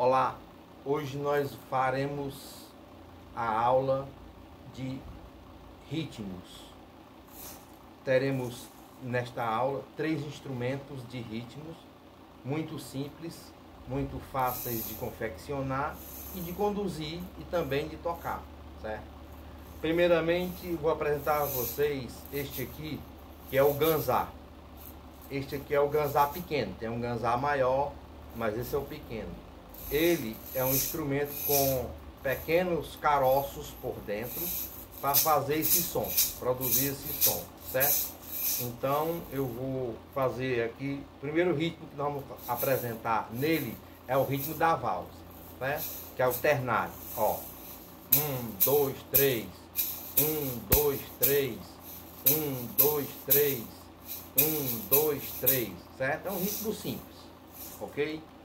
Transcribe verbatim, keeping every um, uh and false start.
Olá, hoje nós faremos a aula de ritmos. Teremos nesta aula três instrumentos de ritmos, muito simples, muito fáceis de confeccionar e de conduzir e também de tocar, certo? Primeiramente vou apresentar a vocês este aqui, que é o ganzá. Este aqui é o ganzá pequeno, tem um ganzá maior, mas esse é o pequeno. Ele é um instrumento com pequenos caroços por dentro para fazer esse som, produzir esse som, certo? Então eu vou fazer aqui, o primeiro ritmo que nós vamos apresentar nele é o ritmo da valsa, né? Que é o ternário, ó. Um, dois, três, um, dois, três, um, dois, três, um, dois, três, certo? É um ritmo simples, ok?